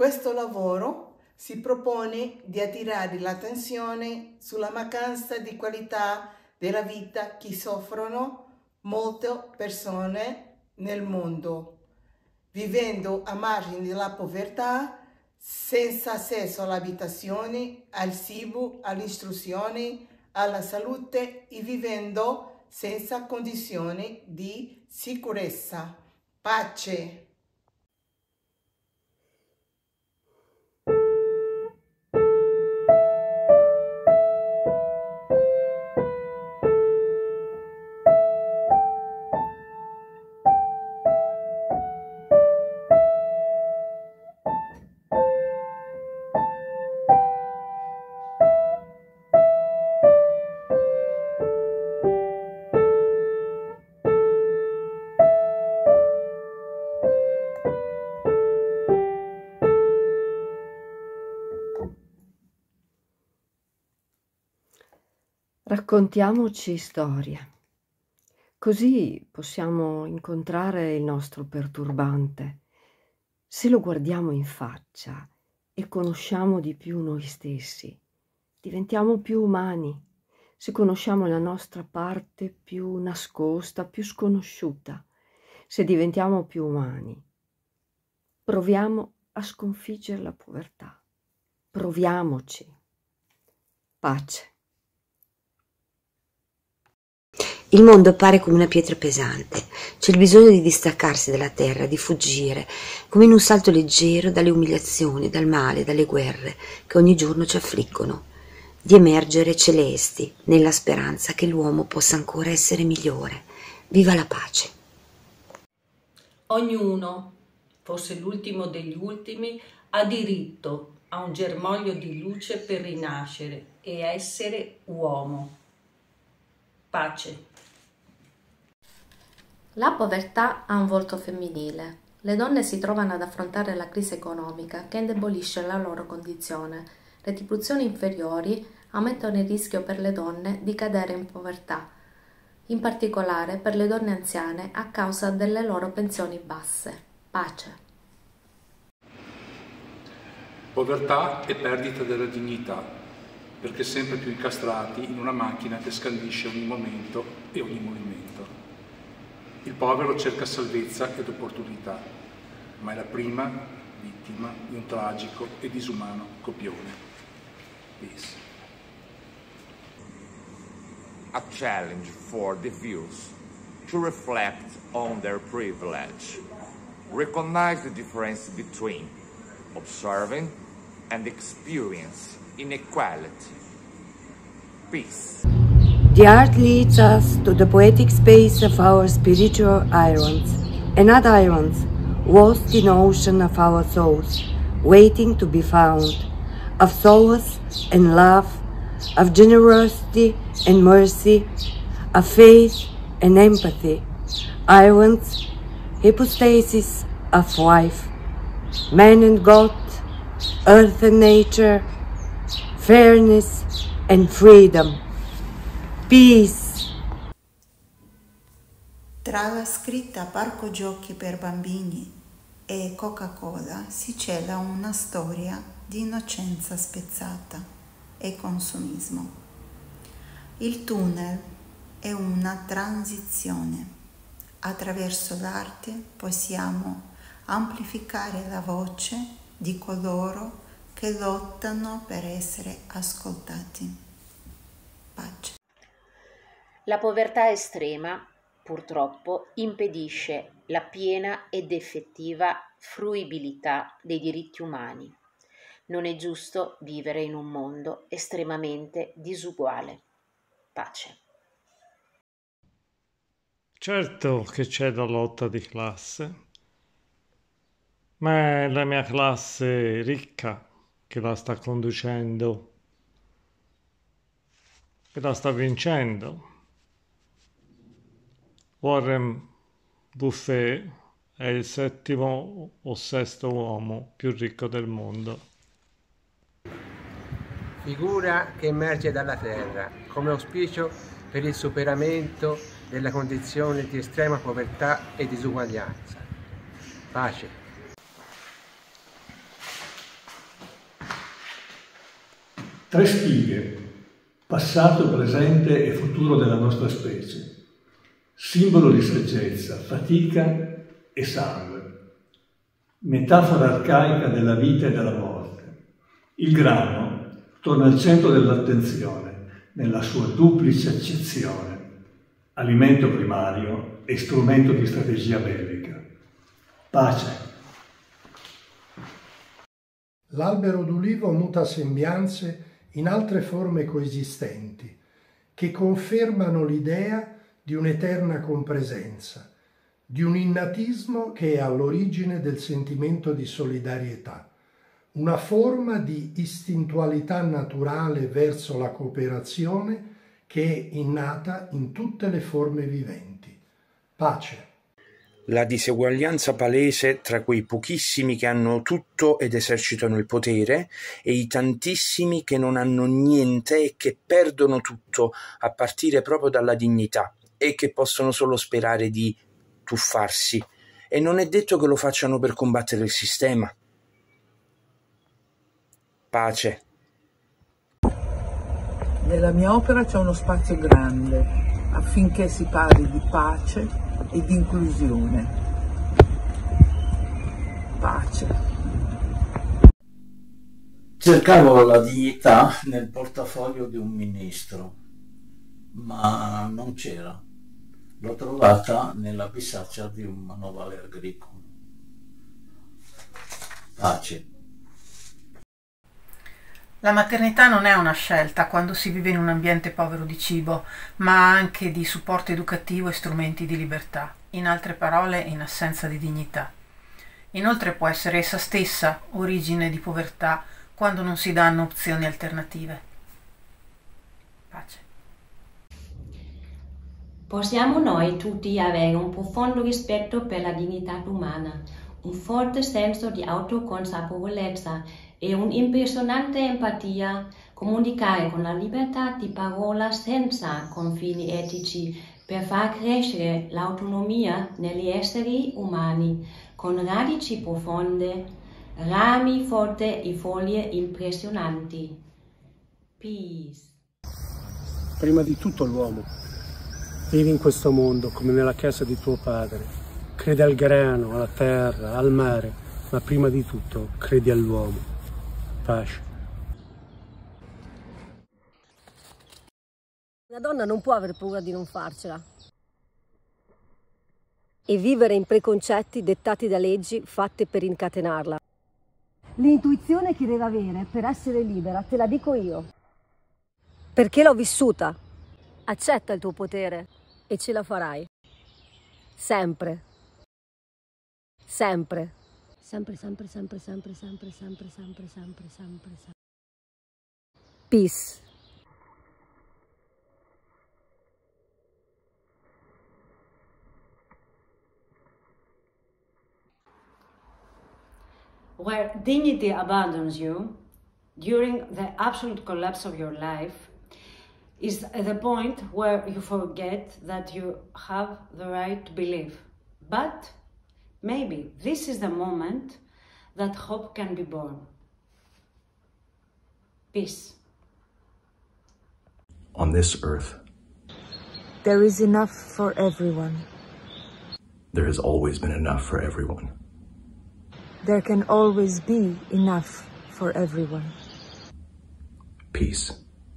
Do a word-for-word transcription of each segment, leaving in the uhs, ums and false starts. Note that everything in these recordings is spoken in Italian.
Questo lavoro si propone di attirare l'attenzione sulla mancanza di qualità della vita che soffrono molte persone nel mondo, vivendo a margine della povertà, senza accesso all'abitazione, al cibo, all'istruzione, alla salute e vivendo senza condizioni di sicurezza. Pace. Raccontiamoci storie, così possiamo incontrare il nostro perturbante. Se lo guardiamo in faccia e conosciamo di più noi stessi, diventiamo più umani. Se conosciamo la nostra parte più nascosta, più sconosciuta, se diventiamo più umani, proviamo a sconfiggere la povertà. Proviamoci. Pace. Il mondo appare come una pietra pesante, c'è il bisogno di distaccarsi dalla terra, di fuggire, come in un salto leggero dalle umiliazioni, dal male, dalle guerre che ogni giorno ci affliggono, di emergere celesti nella speranza che l'uomo possa ancora essere migliore. Viva la pace! Ognuno, fosse l'ultimo degli ultimi, ha diritto a un germoglio di luce per rinascere e essere uomo. Pace. La povertà ha un volto femminile. Le donne si trovano ad affrontare la crisi economica che indebolisce la loro condizione. Retribuzioni inferiori aumentano il rischio per le donne di cadere in povertà, in particolare per le donne anziane a causa delle loro pensioni basse. Pace. Povertà e perdita della dignità, perché sempre più incastrati in una macchina che scandisce ogni momento e ogni movimento. Il povero cerca salvezza ed opportunità, ma è la prima vittima di un tragico e disumano copione. Peace. A challenge for the views to reflect on their privilege, recognize the difference between observing and experience inequality. Peace. The art leads us to the poetic space of our spiritual irons, and not irons, lost in the ocean of our souls, waiting to be found, of solace and love, of generosity and mercy, of faith and empathy, irons, hypostasis of life, man and God, earth and nature, fairness and freedom. Peace. Tra la scritta Parco giochi per bambini e Coca-Cola si cela una storia di innocenza spezzata e consumismo. Il tunnel è una transizione. Attraverso l'arte possiamo amplificare la voce di coloro che lottano per essere ascoltati. Pace. La povertà estrema, purtroppo, impedisce la piena ed effettiva fruibilità dei diritti umani. Non è giusto vivere in un mondo estremamente disuguale. Pace. Certo che c'è la lotta di classe, ma è la mia classe ricca che la sta conducendo, che la sta vincendo. Warren Buffett è il settimo o sesto uomo più ricco del mondo. Figura che emerge dalla terra come auspicio per il superamento della condizione di estrema povertà e disuguaglianza. Pace. Tre spighe, passato, presente e futuro della nostra specie, simbolo di saggezza, fatica e sangue, metafora arcaica della vita e della morte. Il grano torna al centro dell'attenzione nella sua duplice accezione, alimento primario e strumento di strategia bellica. Pace. L'albero d'ulivo muta sembianze in altre forme coesistenti, che confermano l'idea di un'eterna compresenza, di un innatismo che è all'origine del sentimento di solidarietà, una forma di istintualità naturale verso la cooperazione che è innata in tutte le forme viventi. Pace. La diseguaglianza palese tra quei pochissimi che hanno tutto ed esercitano il potere e i tantissimi che non hanno niente e che perdono tutto a partire proprio dalla dignità e che possono solo sperare di tuffarsi. E non è detto che lo facciano per combattere il sistema. Pace. Nella mia opera c'è uno spazio grande affinché si parli di pace e di inclusione. Pace. Cercavo la dignità nel portafoglio di un ministro, ma non c'era. L'ho trovata nella bisaccia di un manovale agricolo. Pace. La maternità non è una scelta quando si vive in un ambiente povero di cibo, ma anche di supporto educativo e strumenti di libertà, in altre parole in assenza di dignità. Inoltre può essere essa stessa origine di povertà quando non si danno opzioni alternative. Pace. Possiamo noi tutti avere un profondo rispetto per la dignità umana, un forte senso di autoconsapevolezza e un'impressionante empatia, comunicare con la libertà di parola senza confini etici per far crescere l'autonomia negli esseri umani con radici profonde, rami forti e foglie impressionanti. Peace. Prima di tutto l'uomo. Vivi in questo mondo come nella casa di tuo padre. Credi al grano, alla terra, al mare, ma prima di tutto credi all'uomo. Pace. Una donna non può aver paura di non farcela e vivere in preconcetti dettati da leggi fatte per incatenarla. L'intuizione che deve avere per essere libera, te la dico io. Perché l'ho vissuta. Accetta il tuo potere e ce la farai. Sempre. Sempre. Sempre, sempre, sempre, sempre, sempre, sempre, sempre, sempre, sempre, sempre. Peace. Where dignity abandons you during the absolute collapse of your life is the point where you forget that you have the right to believe. But maybe this is the moment that hope can be born. Peace. On this earth, there is enough for everyone. There has always been enough for everyone. There can always be enough for everyone. Peace.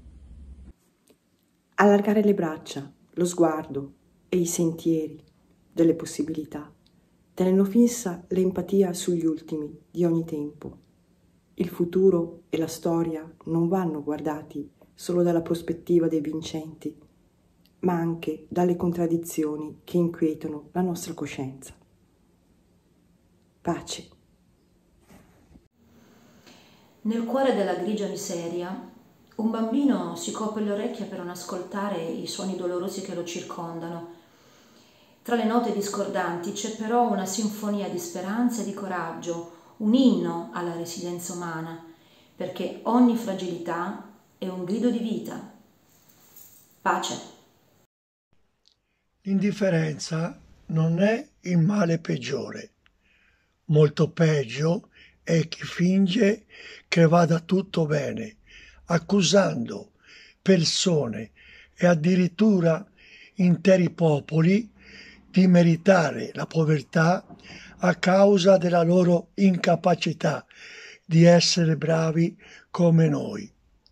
Allargare le braccia, lo sguardo e i sentieri delle possibilità, tenendo fissa l'empatia sugli ultimi di ogni tempo. Il futuro e la storia non vanno guardati solo dalla prospettiva dei vincenti, ma anche dalle contraddizioni che inquietano la nostra coscienza. Pace. Nel cuore della grigia miseria, un bambino si copre le orecchie per non ascoltare i suoni dolorosi che lo circondano. Tra le note discordanti c'è però una sinfonia di speranza e di coraggio, un inno alla resilienza umana, perché ogni fragilità è un grido di vita. Pace. L'indifferenza non è il male peggiore. Molto peggio è chi finge che vada tutto bene, accusando persone e addirittura interi popoli di meritare la povertà a causa della loro incapacità di essere bravi come noi.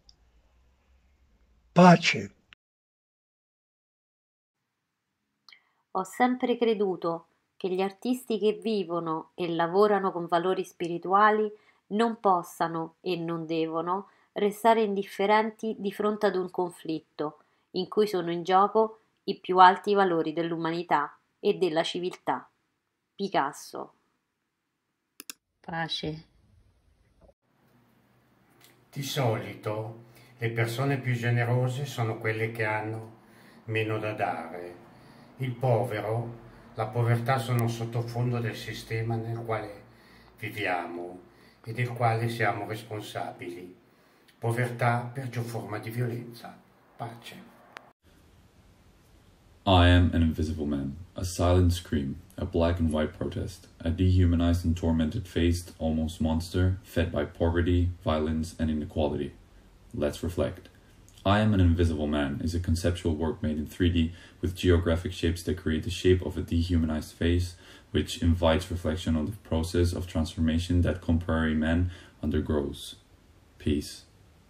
Pace. Ho sempre creduto che gli artisti che vivono e lavorano con valori spirituali non possano e non devono restare indifferenti di fronte ad un conflitto in cui sono in gioco i più alti valori dell'umanità e della civiltà. Picasso. Pace. Di solito le persone più generose sono quelle che hanno meno da dare. Il povero, la povertà sono sottofondo del sistema nel quale viviamo e del quale siamo responsabili. Povertà, perciò forma di violenza. Pace. I am an invisible man, a silent scream, a black and white protest, a dehumanized and tormented faced, almost monster, fed by poverty, violence, and inequality. Let's reflect. I Am an Invisible Man is a conceptual work made in three D with geographic shapes that create the shape of a dehumanized face, which invites reflection on the process of transformation that contemporary man undergoes. Peace.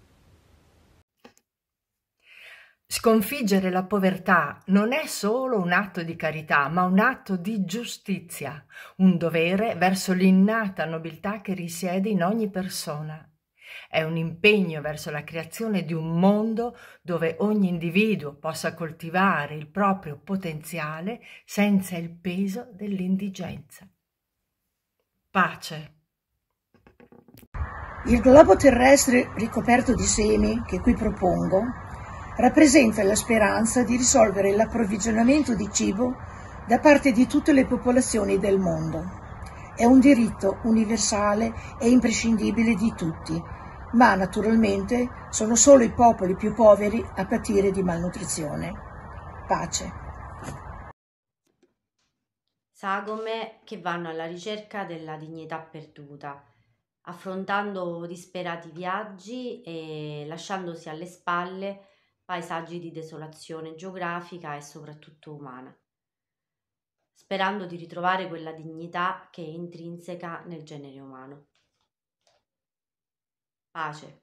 Sconfiggere la povertà non è solo un atto di carità, ma un atto di giustizia, un dovere verso l'innata nobiltà che risiede in ogni persona. È un impegno verso la creazione di un mondo dove ogni individuo possa coltivare il proprio potenziale senza il peso dell'indigenza. Pace. Il globo terrestre ricoperto di semi che qui propongo rappresenta la speranza di risolvere l'approvvigionamento di cibo da parte di tutte le popolazioni del mondo. È un diritto universale e imprescindibile di tutti, ma naturalmente sono solo i popoli più poveri a patire di malnutrizione. Pace. Sagome che vanno alla ricerca della dignità perduta, affrontando disperati viaggi e lasciandosi alle spalle paesaggi di desolazione geografica e soprattutto umana, sperando di ritrovare quella dignità che è intrinseca nel genere umano. Pace.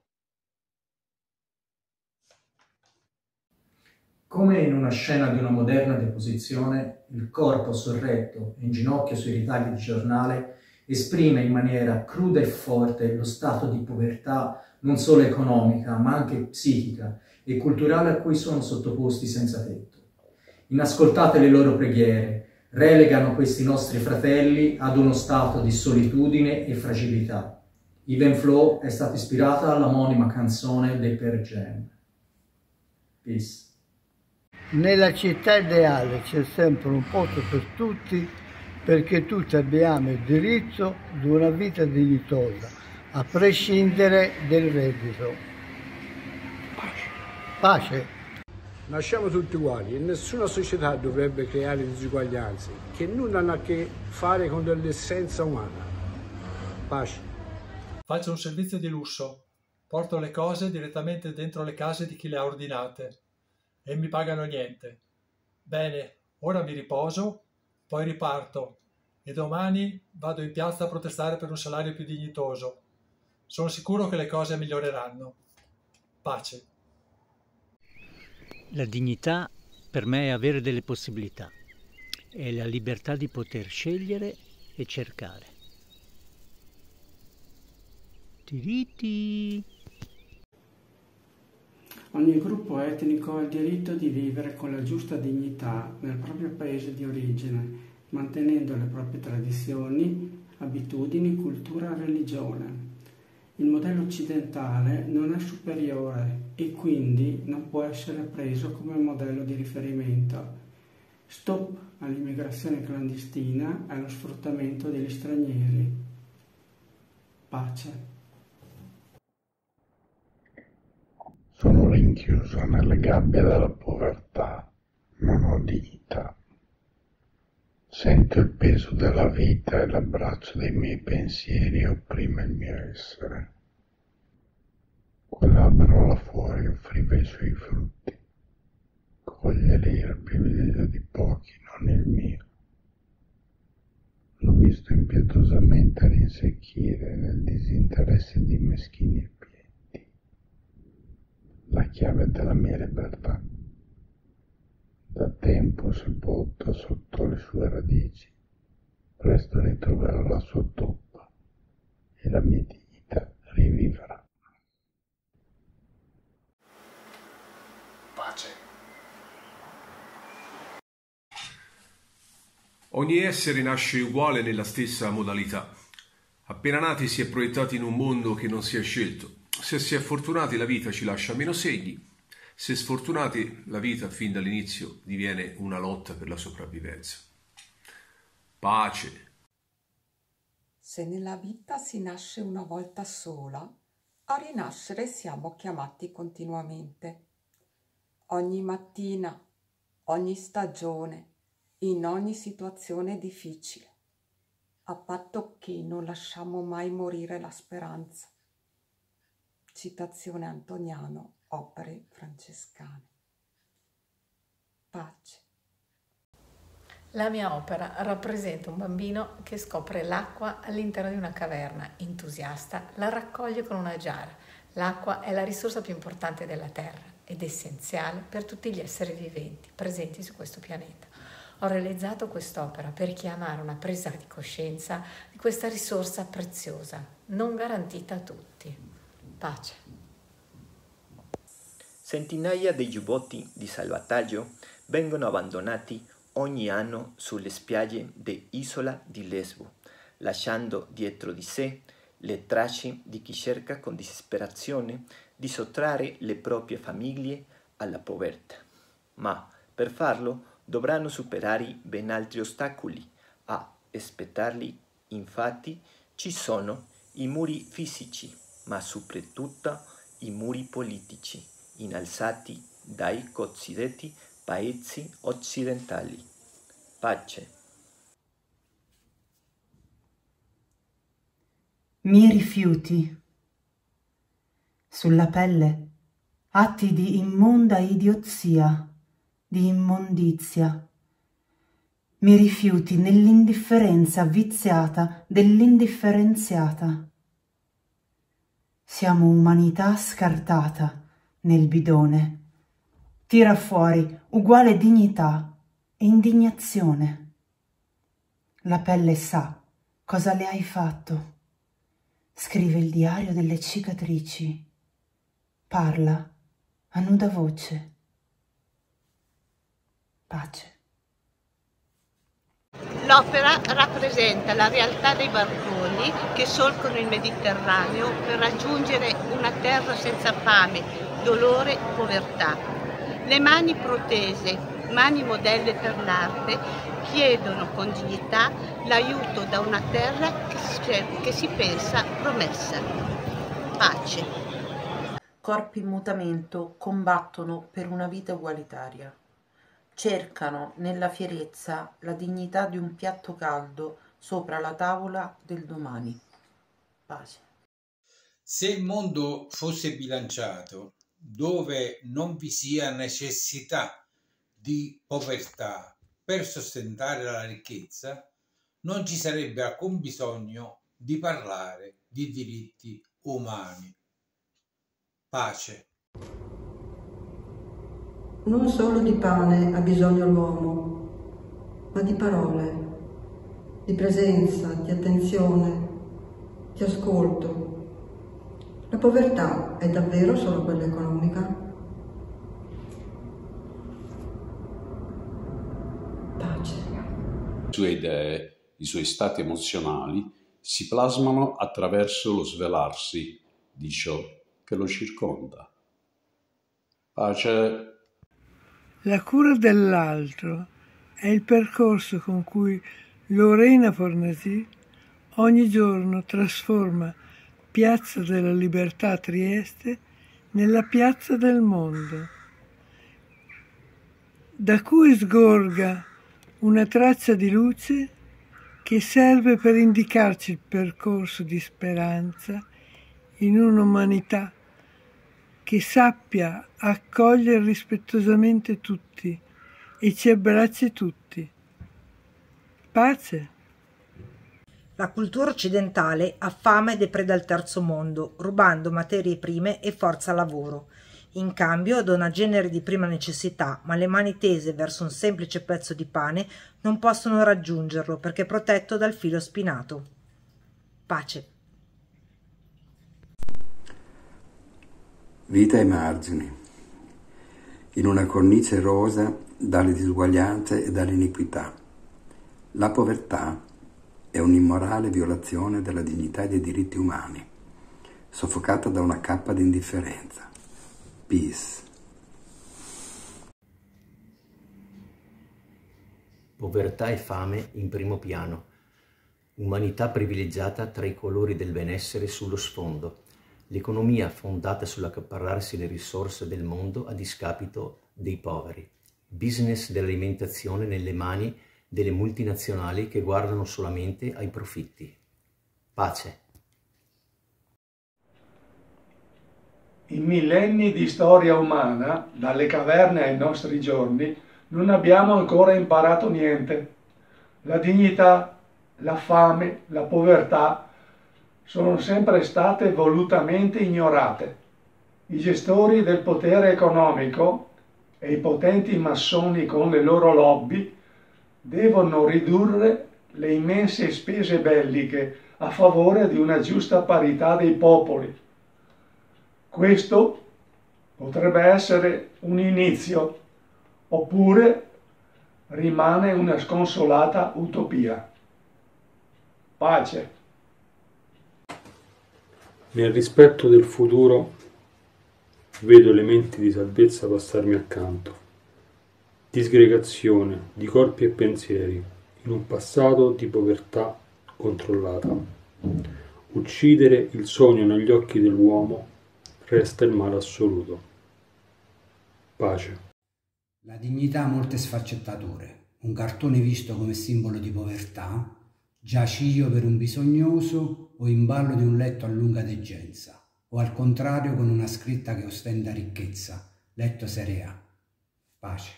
Come in una scena di una moderna deposizione, il corpo sorretto e in ginocchio sui ritagli di giornale esprime in maniera cruda e forte lo stato di povertà non solo economica, ma anche psichica e culturale a cui sono sottoposti senza tetto. Inascoltate le loro preghiere, relegano questi nostri fratelli ad uno stato di solitudine e fragilità. Even Flow è stata ispirata all'omonima canzone dei Pearl Jam. Peace. Nella città ideale c'è sempre un posto per tutti, perché tutti abbiamo il diritto di una vita dignitosa, a prescindere del reddito. Pace. Pace. Nasciamo tutti uguali e nessuna società dovrebbe creare disuguaglianze che nulla hanno a che fare con l'essenza umana. Pace. Faccio un servizio di lusso, porto le cose direttamente dentro le case di chi le ha ordinate e mi pagano niente. Bene, ora mi riposo, poi riparto e domani vado in piazza a protestare per un salario più dignitoso. Sono sicuro che le cose miglioreranno. Pace. La dignità per me è avere delle possibilità, è la libertà di poter scegliere e cercare. Tiriti. Ogni gruppo etnico ha il diritto di vivere con la giusta dignità nel proprio paese di origine, mantenendo le proprie tradizioni, abitudini, cultura e religione. Il modello occidentale non è superiore e quindi non può essere preso come modello di riferimento. Stop all'immigrazione clandestina e allo sfruttamento degli stranieri. Pace. Sono rinchiuso nelle gabbie della povertà, non ho dignità. Sento il peso della vita e l'abbraccio dei miei pensieri opprime il mio essere. quell'albero là fuori offriva i suoi frutti. Cogliere era il privilegio di pochi, non il mio. L'ho visto impietosamente rinsecchire nel disinteresse di meschini e piedi. La chiave della mia libertà, da tempo sepolta sotto le sue radici, presto ritroverà la sua toppa e la mia dignità rivivrà. Pace. Ogni essere nasce uguale nella stessa modalità. Appena nati si è proiettati in un mondo che non si è scelto. Se si è fortunati la vita ci lascia meno segni, se sfortunati la vita fin dall'inizio diviene una lotta per la sopravvivenza. Pace. Se nella vita si nasce una volta sola, a rinascere siamo chiamati continuamente. Ogni mattina, ogni stagione, in ogni situazione difficile, a patto che non lasciamo mai morire la speranza. Citazione Antoniano, Opere francescane. Pace. La mia opera rappresenta un bambino che scopre l'acqua all'interno di una caverna, entusiasta, la raccoglie con una giara. L'acqua è la risorsa più importante della terra ed essenziale per tutti gli esseri viventi presenti su questo pianeta. Ho realizzato quest'opera per chiamare una presa di coscienza di questa risorsa preziosa, non garantita a tutti. Pace. Centinaia di giubbotti di salvataggio vengono abbandonati ogni anno sulle spiagge dell'isola di Lesbo, lasciando dietro di sé le tracce di chi cerca con disperazione di sottrarre le proprie famiglie alla povertà. Ma per farlo dovranno superare ben altri ostacoli. A aspettarli, infatti, ci sono i muri fisici, ma soprattutto i muri politici, innalzati dai cosiddetti paesi occidentali. Pace. Mi rifiuti. Sulla pelle atti di immonda idiozia, di immondizia. Mi rifiuti nell'indifferenza viziata dell'indifferenziata. Siamo umanità scartata nel bidone. Tira fuori uguale dignità e indignazione. La pelle sa cosa le hai fatto. Scrive il diario delle cicatrici. Parla a nuda voce. Pace. L'opera rappresenta la realtà dei barconi che solcano il Mediterraneo per raggiungere una terra senza fame, dolore, povertà. Le mani protese, mani modelle per l'arte, chiedono con dignità l'aiuto da una terra che si, che si pensa promessa. Pace. Corpi in mutamento combattono per una vita ugualitaria. Cercano nella fierezza la dignità di un piatto caldo sopra la tavola del domani. Pace. Se il mondo fosse bilanciato, dove non vi sia necessità di povertà per sostentare la ricchezza, non ci sarebbe alcun bisogno di parlare di diritti umani. Pace. Non solo di pane ha bisogno l'uomo, ma di parole, di presenza, di attenzione, di ascolto. La povertà è davvero solo quella economica? Pace. Le sue idee, i suoi stati emozionali si plasmano attraverso lo svelarsi di ciò che lo circonda. Pace. La cura dell'altro è il percorso con cui Lorena Fornasi ogni giorno trasforma Piazza della Libertà a Trieste nella piazza del mondo, da cui sgorga una traccia di luce che serve per indicarci il percorso di speranza in un'umanità che sappia accogliere rispettosamente tutti e ci abbracci tutti. Pace. La cultura occidentale ha fame e depreda il terzo mondo, rubando materie prime e forza lavoro. In cambio dona generi di prima necessità, ma le mani tese verso un semplice pezzo di pane non possono raggiungerlo perché è protetto dal filo spinato. Pace. Vita ai margini, in una cornice erosa dalle disuguaglianze e dall'iniquità. La povertà è un'immorale violazione della dignità e dei diritti umani, soffocata da una cappa di indifferenza. Peace. Povertà e fame in primo piano. Umanità privilegiata tra i colori del benessere sullo sfondo. L'economia fondata sull'accaparrarsi le risorse del mondo a discapito dei poveri. Business dell'alimentazione nelle mani delle multinazionali che guardano solamente ai profitti. Pace. In millenni di storia umana, dalle caverne ai nostri giorni, non abbiamo ancora imparato niente. La dignità, la fame, la povertà sono sempre state volutamente ignorate. I gestori del potere economico e i potenti massoni con le loro lobby devono ridurre le immense spese belliche a favore di una giusta parità dei popoli. Questo potrebbe essere un inizio, oppure rimane una sconsolata utopia. Pace. Nel rispetto del futuro vedo elementi di salvezza passarmi accanto, disgregazione di corpi e pensieri in un passato di povertà controllata. Uccidere il sogno negli occhi dell'uomo resta il male assoluto. Pace. La dignità ha molte sfaccettature. Un cartone visto come simbolo di povertà, giaciglio per un bisognoso o imballo di un letto a lunga degenza, o al contrario con una scritta che ostenta ricchezza, letto serea. Pace.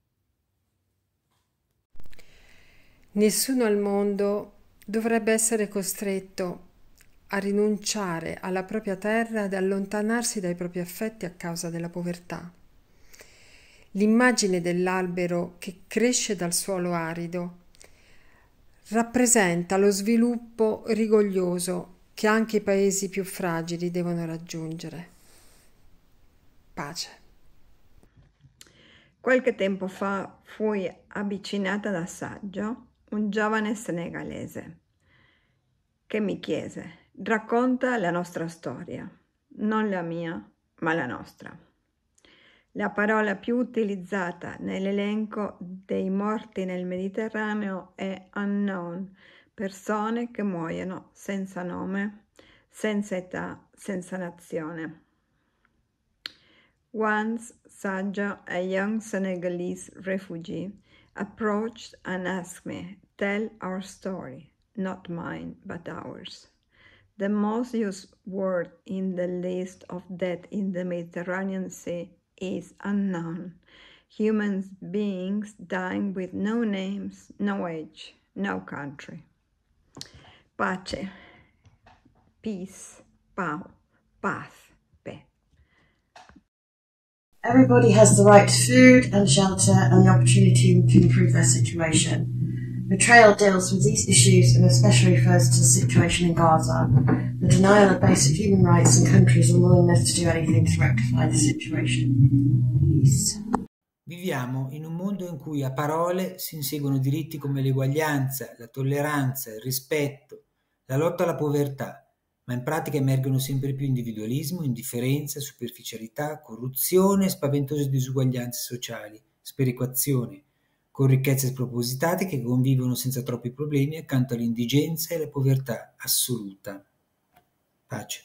Nessuno al mondo dovrebbe essere costretto a rinunciare alla propria terra ed allontanarsi dai propri affetti a causa della povertà. L'immagine dell'albero che cresce dal suolo arido rappresenta lo sviluppo rigoglioso che anche i paesi più fragili devono raggiungere. Pace. Qualche tempo fa fui avvicinata da Saggio, un giovane senegalese, che mi chiese: racconta la nostra storia, non la mia, ma la nostra. La parola più utilizzata nell'elenco dei morti nel Mediterraneo è unknown, persone che muoiono senza nome, senza età, senza nazione. Once, Saggio, a young Senegalese refugee, approached and asked me, tell our story, not mine, but ours. The most used word in the list of death in the Mediterranean Sea is unknown. Human beings dying with no names, no age, no country. Pace, peace, pau, path, pe. Everybody has the right to food and shelter and the opportunity to improve their situation. The Trail deals with these issues and especially refers to the situation in Gaza, the denial of basic human rights and countries' unwillingness to do anything to rectify the situation. Peace. Viviamo in un mondo in cui a parole si inseguono diritti come l'eguaglianza, la tolleranza, il rispetto, la lotta alla povertà, ma in pratica emergono sempre più individualismo, indifferenza, superficialità, corruzione e spaventose disuguaglianze sociali, sperequazione, con ricchezze spropositate che convivono senza troppi problemi accanto all'indigenza e alla povertà assoluta. Pace.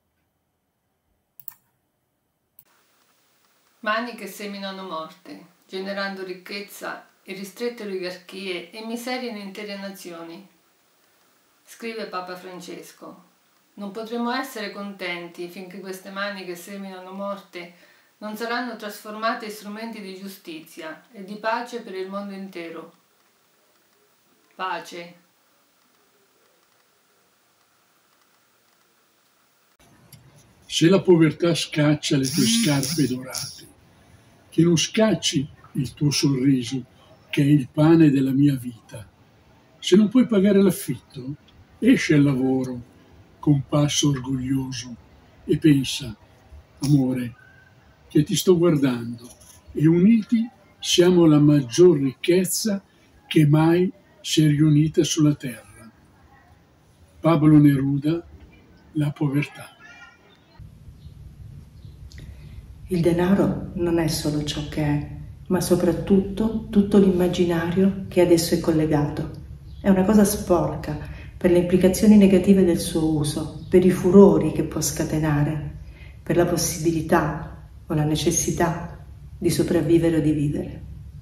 Mani che seminano morte, generando ricchezza e ristrette oligarchie e miseria in intere nazioni. Scrive Papa Francesco. Non potremo essere contenti finché queste mani che seminano morte non saranno trasformate in strumenti di giustizia e di pace per il mondo intero. Pace. Se la povertà scaccia le tue scarpe dorate, che non scacci il tuo sorriso, che è il pane della mia vita. Se non puoi pagare l'affitto, esci al lavoro con passo orgoglioso e pensa, amore, che ti sto guardando e uniti siamo la maggior ricchezza che mai si è riunita sulla terra. Pablo Neruda, La povertà. Il denaro non è solo ciò che è, ma soprattutto tutto l'immaginario che ad esso è collegato. È una cosa sporca per le implicazioni negative del suo uso, per i furori che può scatenare, per la possibilità o la necessità di sopravvivere o di vivere.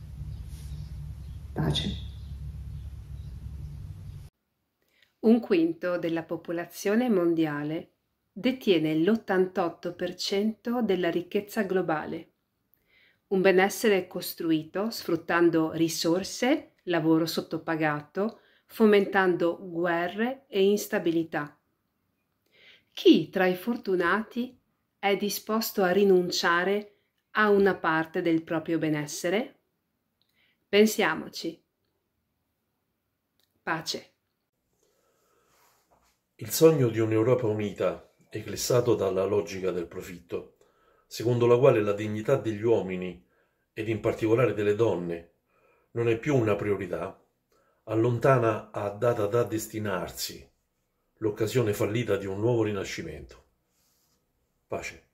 Pace. Un quinto della popolazione mondiale detiene l'ottantotto per cento della ricchezza globale. Un benessere costruito sfruttando risorse, lavoro sottopagato, fomentando guerre e instabilità. Chi tra i fortunati è disposto a rinunciare a una parte del proprio benessere? Pensiamoci. Pace. Il sogno di un'Europa unita, eclissato dalla logica del profitto, secondo la quale la dignità degli uomini, ed in particolare delle donne, non è più una priorità, allontana a data da destinarsi l'occasione fallita di un nuovo rinascimento. Pace.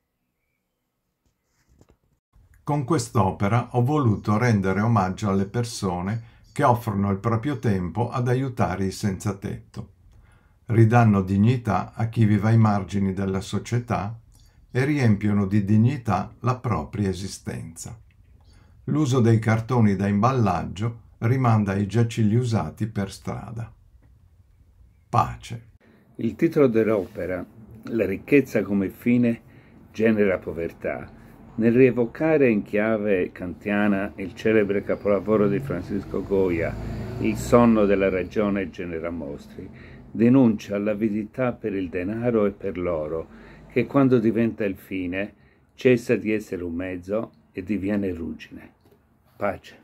Con quest'opera ho voluto rendere omaggio alle persone che offrono il proprio tempo ad aiutare i senza tetto. Ridanno dignità a chi vive ai margini della società e riempiono di dignità la propria esistenza. L'uso dei cartoni da imballaggio rimanda ai giacigli usati per strada. Pace. Il titolo dell'opera, La ricchezza come fine genera povertà, nel rievocare in chiave kantiana il celebre capolavoro di Francisco Goya, Il sonno della ragione genera mostri, denuncia l'avidità per il denaro e per l'oro, che quando diventa il fine cessa di essere un mezzo e diviene ruggine. Pace.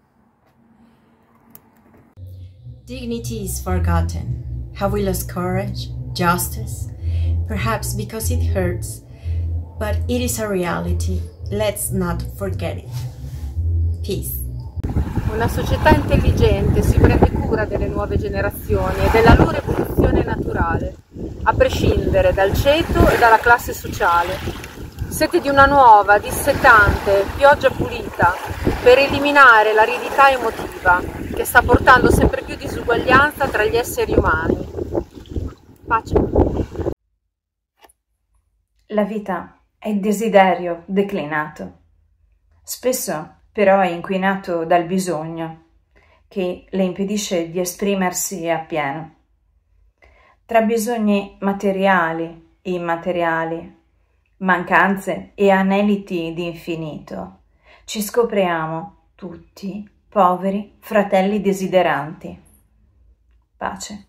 Dignity is forgotten. Have we lost courage, justice? Perhaps because it hurts, but it is a reality. Let's not forget it. Peace. Una società intelligente si prende cura delle nuove generazioni e della loro evoluzione naturale, a prescindere dal ceto e dalla classe sociale. Sete di una nuova, dissetante, pioggia pulita per eliminare l'aridità emotiva che sta portando sempre più disuguaglianza tra gli esseri umani. Pace. La vita è il desiderio declinato. Spesso però è inquinato dal bisogno, che le impedisce di esprimersi appieno. Tra bisogni materiali e immateriali, mancanze e aneliti di infinito, ci scopriamo tutti poveri fratelli desideranti. Pace.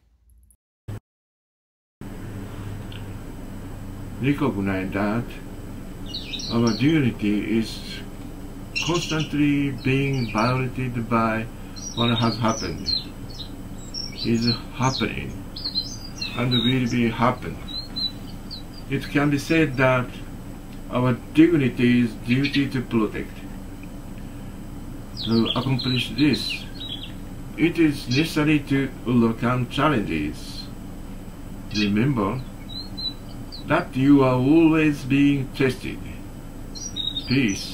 Recognize that our dignity is constantly being violated by what has happened, is happening, and will be happening. It can be said that our dignity is duty to protect. To accomplish this, it is necessary to overcome challenges. Remember that you are always being tested. Peace.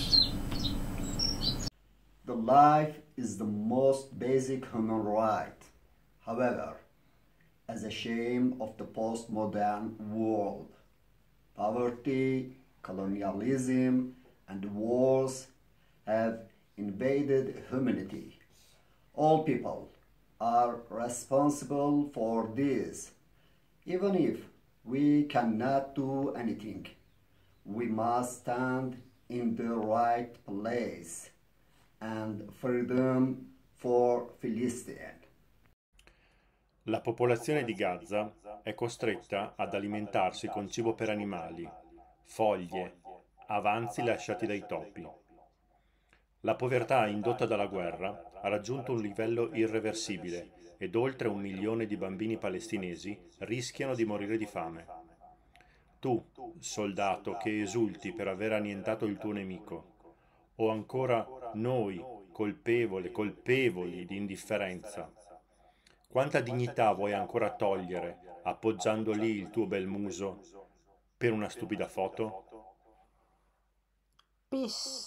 The life is the most basic human right. However, as a shame of the postmodern world, poverty, colonialism, and wars have invaded humanity. All people are responsible for this, even if we cannot do anything. We must stand in the right place and freedom for Philistine. La popolazione di Gaza è costretta ad alimentarsi con cibo per animali, foglie, avanzi lasciati dai topi. La povertà indotta dalla guerra ha raggiunto un livello irreversibile ed oltre un milione di bambini palestinesi rischiano di morire di fame. Tu, soldato che esulti per aver annientato il tuo nemico, o ancora noi, colpevoli, colpevoli di indifferenza, quanta dignità vuoi ancora togliere appoggiando lì il tuo bel muso per una stupida foto? Peace.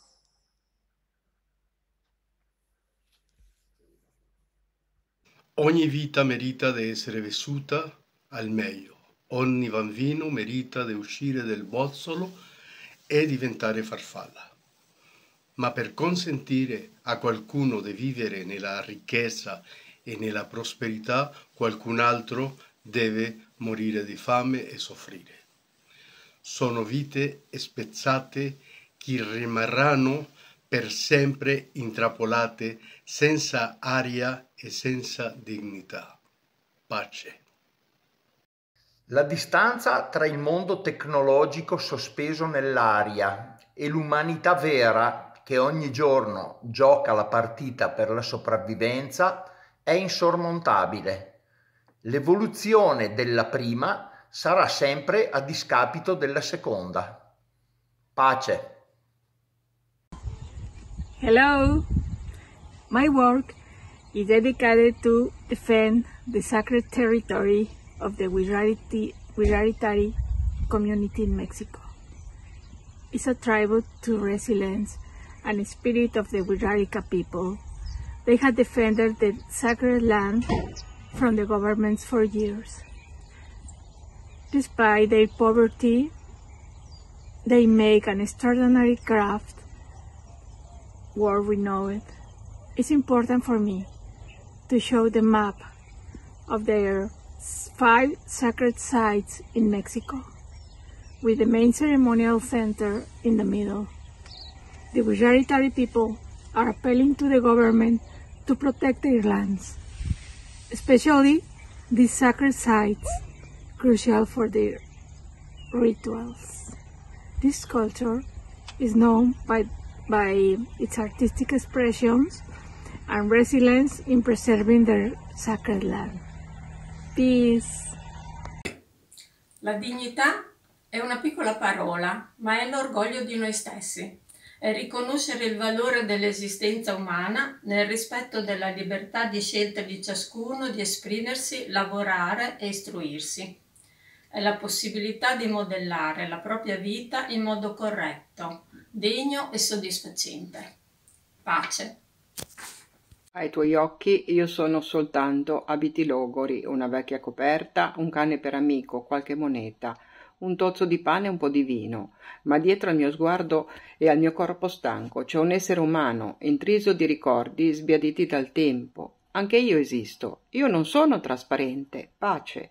Ogni vita merita di essere vissuta al meglio. Ogni bambino merita di uscire dal bozzolo e diventare farfalla. Ma per consentire a qualcuno di vivere nella ricchezza e nella prosperità, qualcun altro deve morire di fame e soffrire. Sono vite spezzate che rimarranno per sempre intrappolate, senza aria e senza dignità. Pace. La distanza tra il mondo tecnologico sospeso nell'aria e l'umanità vera che ogni giorno gioca la partita per la sopravvivenza è insormontabile. L'evoluzione della prima sarà sempre a discapito della seconda. Pace. Hello. My work is dedicated to defend the sacred territory of the Wixárika community in Mexico. It's a tribute to resilience and spirit of the Wixárika people. They have defended the sacred land from the governments for years. Despite their poverty, they make an extraordinary craft, world renowned. It's important for me to show the map of their five sacred sites in Mexico, with the main ceremonial center in the middle. The Wixárika people are appealing to the government to protect their lands, especially these sacred sites, crucial for their rituals. This culture is known by, by its artistic expressions and resilience in preserving their sacred land. Peace. La dignità è una piccola parola, ma è l'orgoglio di noi stessi. È riconoscere il valore dell'esistenza umana nel rispetto della libertà di scelta di ciascuno di esprimersi, lavorare e istruirsi. È la possibilità di modellare la propria vita in modo corretto, degno e soddisfacente. Pace. Ai tuoi occhi io sono soltanto abiti logori, una vecchia coperta, un cane per amico, qualche moneta, un tozzo di pane e un po' di vino, ma dietro al mio sguardo e al mio corpo stanco c'è un essere umano, intriso di ricordi sbiaditi dal tempo. Anche io esisto, io non sono trasparente. Pace.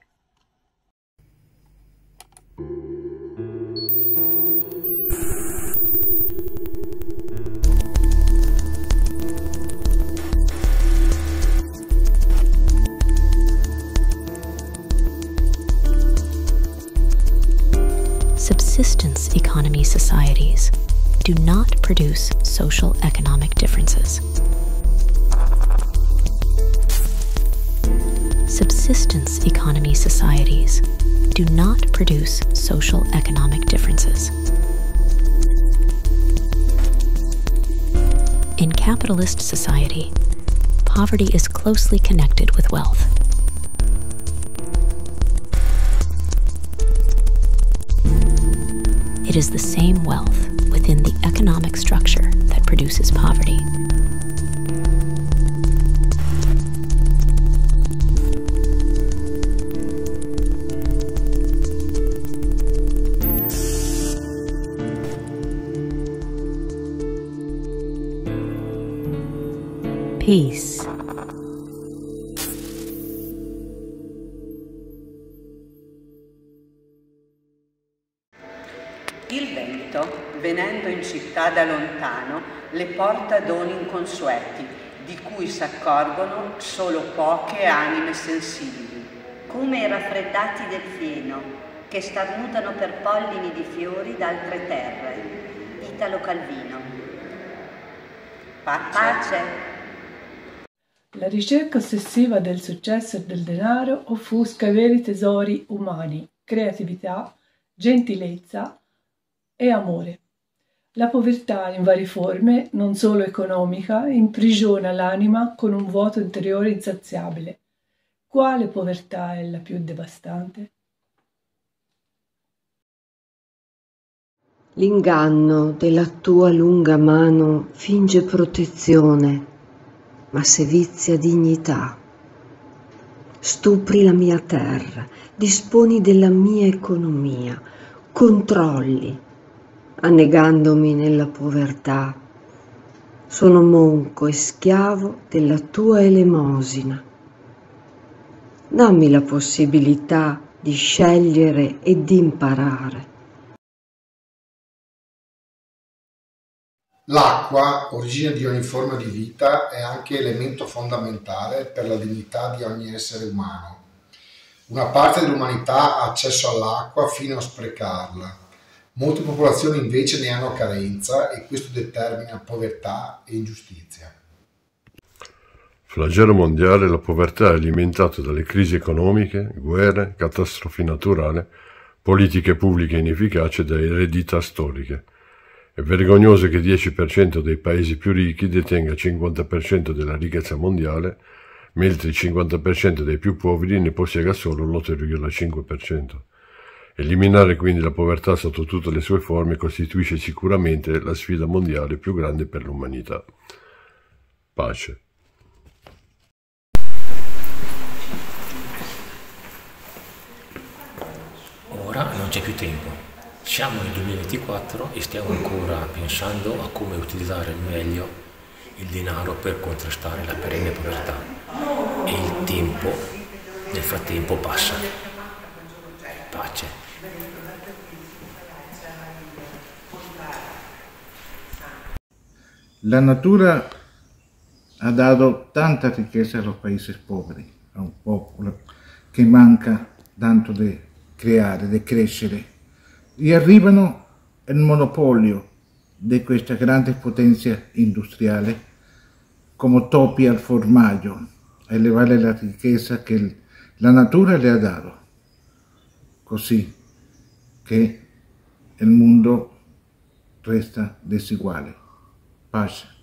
Subsistence economy societies do not produce social economic differences. Subsistence economy societies do not produce social economic differences. In capitalist society, poverty is closely connected with wealth. It is the same wealth within the economic structure that produces poverty. Peace. Il vento, venendo in città da lontano, le porta doni inconsueti, di cui s'accorgono solo poche anime sensibili. Come i raffreddati del fieno, che starnutano per pollini di fiori d'altre terre. Italo Calvino. Pace. Pace. La ricerca ossessiva del successo e del denaro offusca i veri tesori umani, creatività, gentilezza e amore. La povertà in varie forme, non solo economica, imprigiona l'anima con un vuoto interiore insaziabile. Quale povertà è la più devastante? L'inganno della tua lunga mano finge protezione, ma sevizia dignità. Stupri la mia terra, disponi della mia economia, controlli, annegandomi nella povertà. Sono monco e schiavo della tua elemosina. Dammi la possibilità di scegliere e di imparare. L'acqua, origine di ogni forma di vita, è anche elemento fondamentale per la dignità di ogni essere umano. Una parte dell'umanità ha accesso all'acqua fino a sprecarla. Molte popolazioni invece ne hanno carenza e questo determina povertà e ingiustizia. Flagello mondiale, la povertà è alimentata dalle crisi economiche, guerre, catastrofi naturali, politiche pubbliche inefficaci e da eredità storiche. È vergognoso che il dieci per cento dei paesi più ricchi detenga il cinquanta per cento della ricchezza mondiale, mentre il cinquanta per cento dei più poveri ne possieda solo l'otto virgola cinque per cento. Eliminare quindi la povertà sotto tutte le sue forme costituisce sicuramente la sfida mondiale più grande per l'umanità. Pace. Ora non c'è più tempo. Siamo nel duemilaventiquattro e stiamo ancora pensando a come utilizzare meglio il denaro per contrastare la perenne povertà. E il tempo, nel frattempo, passa. Pace. La natura ha dato tanta ricchezza a los paesi poveri, a un popolo che manca tanto di creare, di crescere. Y arrivano il monopolio di questa grande potenza industriale come topi al formaggio a elevare la ricchezza che la natura le ha dato, così che il mondo resta disuguale. Pace.